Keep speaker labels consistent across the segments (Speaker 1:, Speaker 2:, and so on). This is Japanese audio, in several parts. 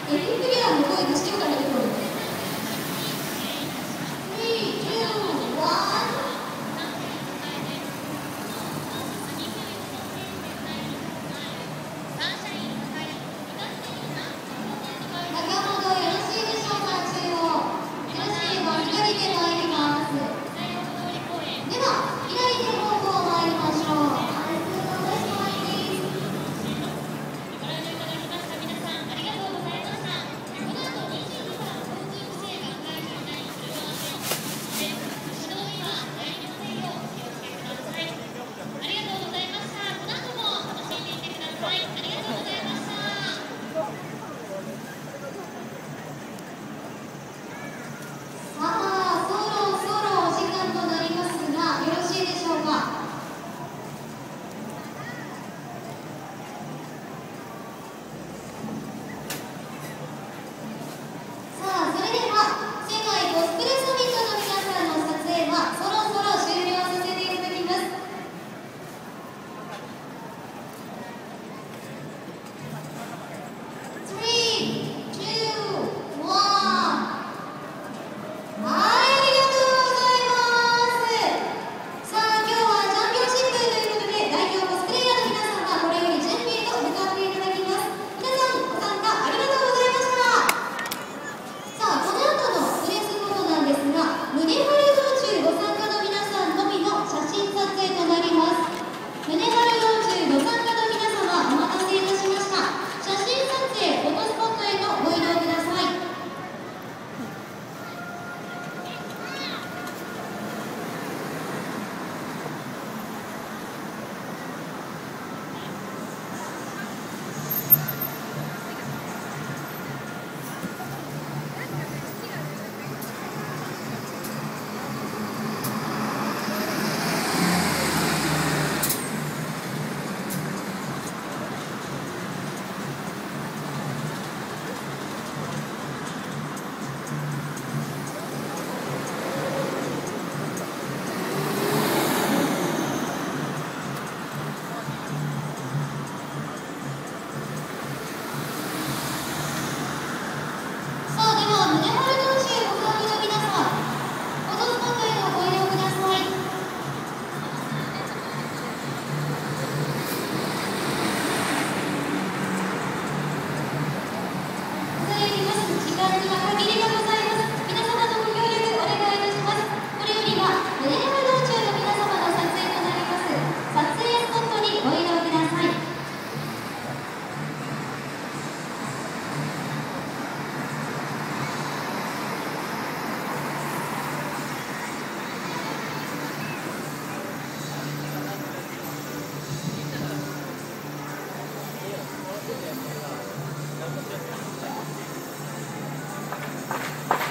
Speaker 1: す。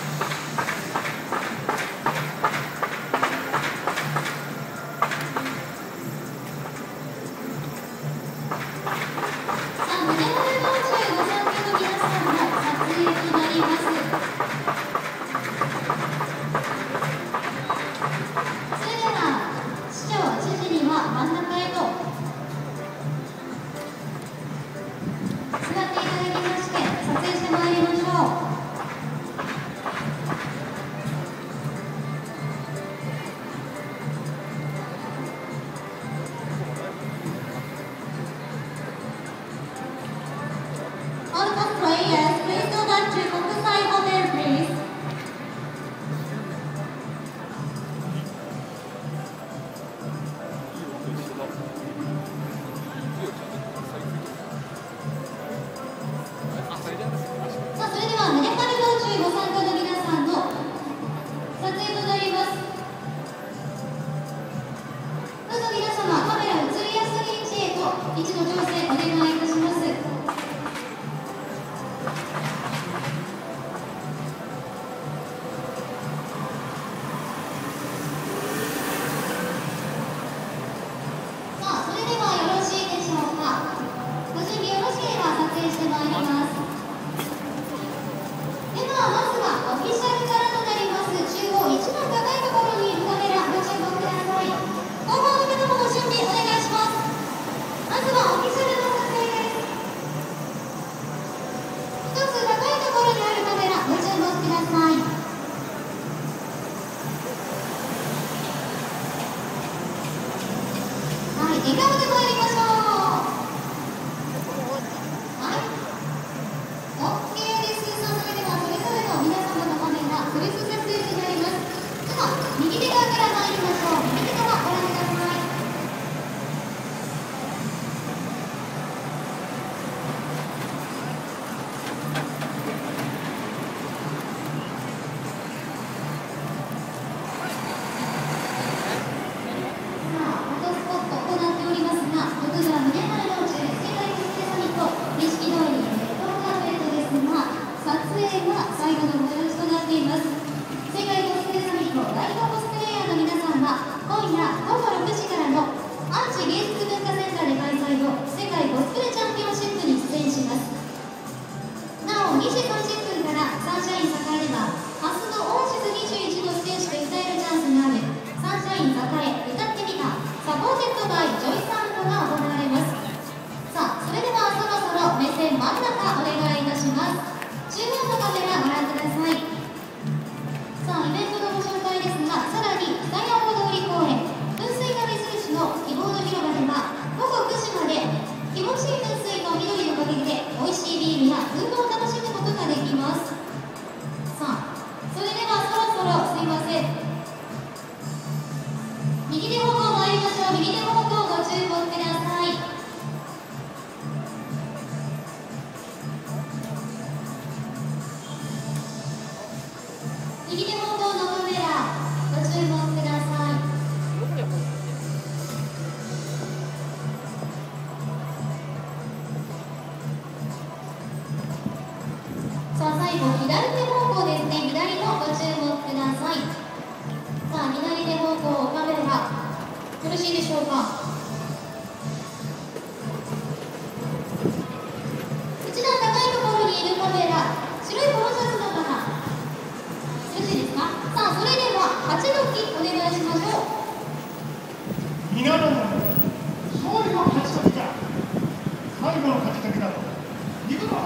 Speaker 1: 笑顔で参りましょう。はい、OK です。さあ、それではそれぞれの皆様の画面がフルス撮影になります。では右手側から参りましょう。右手側ご覧ください。最後の催しとなっています。世界コスプレサミット代表コスプレイヤーの皆さんは今夜午後6時からのアンチ芸術文化センターで開催の世界コスプレチャンピオンシップに出演します。なお2時30分からサンシャイン栄では明日のオアシス21のステージで歌えるチャンスがあるサンシャイン栄歌ってみたサポーテッドバイジョイサウンドが行われます。さあ、それではそろそろ目線真ん中お願いいたします。中央のカメラご覧ください。さあ、イベントのご紹介ですが、さらに北山大通公園噴水が目印の希望の広場では午後9時まで気持ちいい噴水の緑のおかげで美味しいビールやフードを楽しむことができます。さあ、それではそろそろすいません、右手方向参りましょう。右手方向ご注目ください。右手方向のカメラご注目ください。さあ、最後左手方向ですね。左のご注目ください。さあ、左手方向カメラよろしいでしょうか。一段高いところにいるカメラ、白いポロシャツの方よろしいですか。さあ、それでは8の木お願いしましょう。
Speaker 2: 皆の者、勝利の勝ち時だ。最後の勝ち時だと行くぞ。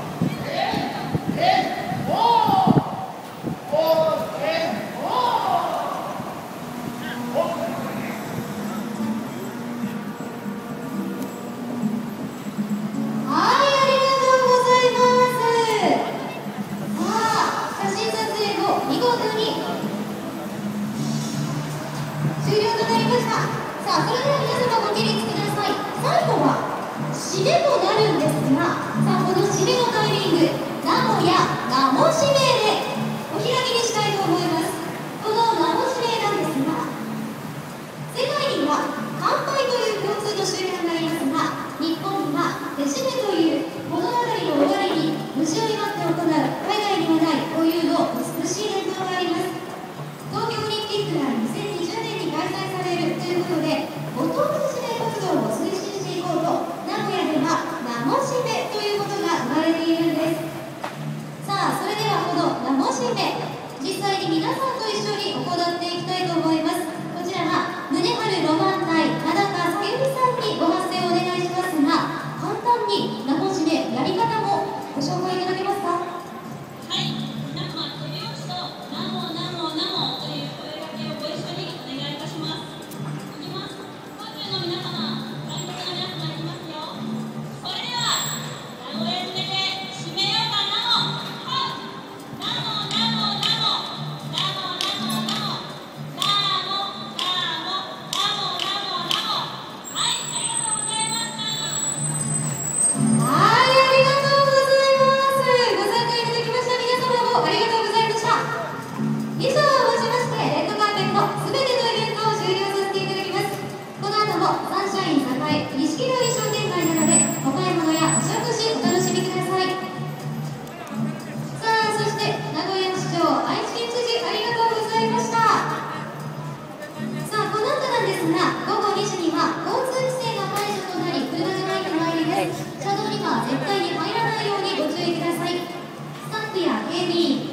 Speaker 1: 終了となりました。さあ、それでは皆様ご起立ください。最後は締めとなるんですが、さあ、この締めのタイミング、名古屋名護指名でお開きにしたいと思います。この名護指名なんですが、世界には乾杯という共通の習慣がありますが、日本には手締めという物語の終わりに虫を祝って行う海外にはない固有の美しい伝統があります。東京オリンピックが2020年に開催されるということで、ご当地指名活動を推進していこうと、名古屋では名護指名ということが生まれているんです。さあ、それではこの名護指名、実際に皆さんと一緒に行っていきたいと思います。こちらは宗春ロマン隊田中さゆみさんにご発声をお願いしますが、簡単に名護指名やり方もご紹介いただけますか。
Speaker 3: はい、皆様手拍子とナモナモナモという声掛けをご一緒にお願いいたします。いきます。本中の皆様、外国の皆様いきますよ。それでは名古屋締めで締めようか。ナモナモナモナモナモナモナモナモナモナモナモナモナモ。はい、ありがとうございました。
Speaker 1: はい、ありがとうございます。ご参加いただきました皆様もありがとうございました。以上をもちまして、レッドカーペットすべてのイベントを終了させていただきます。この後もサンシャイン栄錦通り商店街などでお買い物やお食事お楽しみください。さあ、そして名古屋市長、愛知県知事ありがとうございました。さあ、この後なんですが、午後2時には交通規制が解除となり、車がないと参ります。車道には絶対に入らないようにご注意ください。スタッフや警備員、